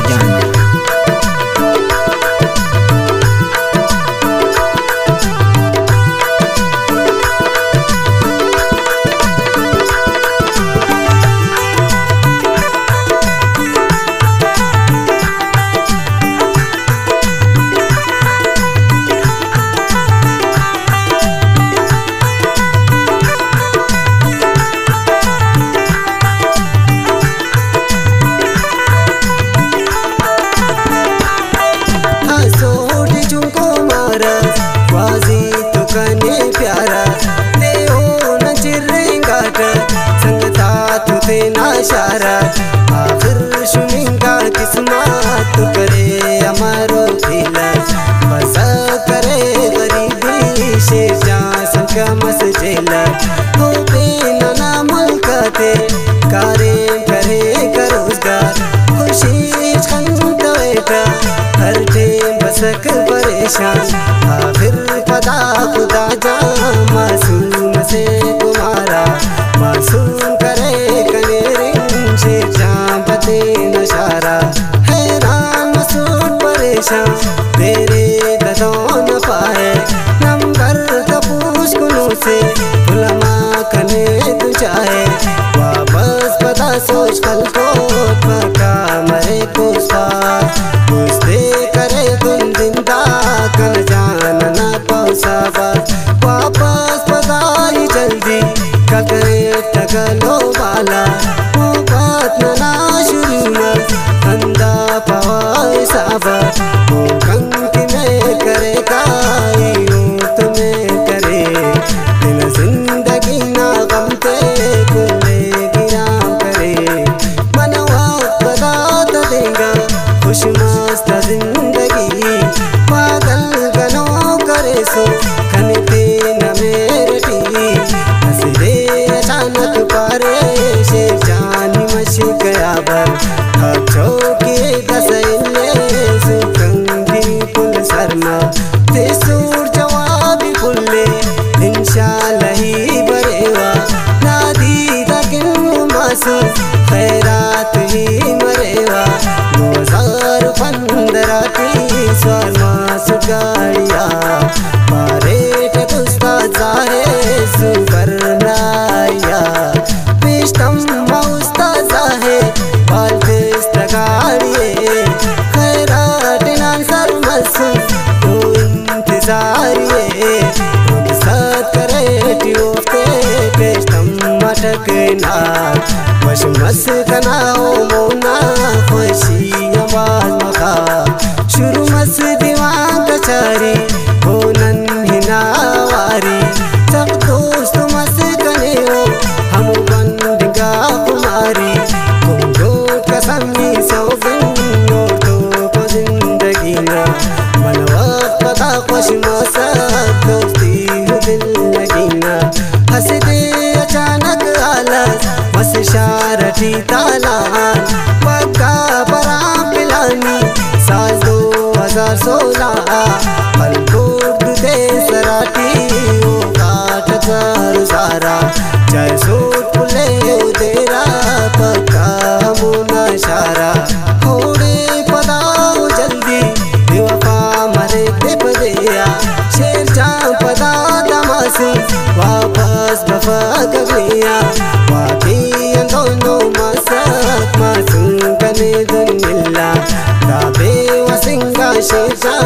जान। इशारा आखिर शुमिंगा किस्मत करे अमरो दिला बस करे गरीबी से जा संका मस जेला हो बिना ना मुल्कते कारे करे करोजगार खुशी छंद बेटा हर टेम बसक परेशान आखिर पता खुदा जा मासूम से तुम्हारा मासूम करे नशारा हैरान मसूद परेशान तेरे कदों न पाए नंबर कपूस कुनों से उलमा कने तू चाहे वापस पता सोच कल को पका मरे को साथ पूछते करे तुम जिंदा कल जान ना पौसा बात वापस पता ही जल्दी ककरे टकलो वाला वो बात ना अंदा पवाए साबा वो कंक में करे तुम्हें करे दिन जिंदगी ना गम ते कुले गिराम करे मनवा बदात देगा खुश मस्त जिंदगी पागल गनो करे सो खनते न मेरटी हंसदे अचानक पारे से जानी मशिक आबर चौके दसैले सुकंगी पुल शर्मा ते सूर जवाबी पुल्ले इंशाल्लाह ही बरेवा नादी दकिन मासू खैरात ही मरेवा 2015 की स्वर्मा सुगाड़िया मारे टुस्ता जाहे सुबरनाया पेशतम मौस्ता जाहे खैराटिनान सरमसु तो इंतजारिये साथ करे ट्यूबते पेशतम मटकना वश मस कनाओ मोना खुशी आवाज मखा शुरू मस दीवान कचारी हो नन्ही नावारी सब दोस्त मस कने हो हम बंदगा कुमारी कसमी सौगंदो तो जिंदगी ना मनवत पता खुश मौसम दोस्ती दिल लगी ना हंस दे अचानक आलस बस शारठी तालान पक्का बरा पिलानी साल 2016 फलकोट दे सराठी ओ काट कर सारा जय सोट पुले तेरा पक्का इशारा होड़े पदाओ जल्दी बेवफा मरे ते पदिया शेर जा पदा तमासी वापस बफा गया वाकई दोनों मासूम कने दुनिया दाबे वसिंगा शेर जा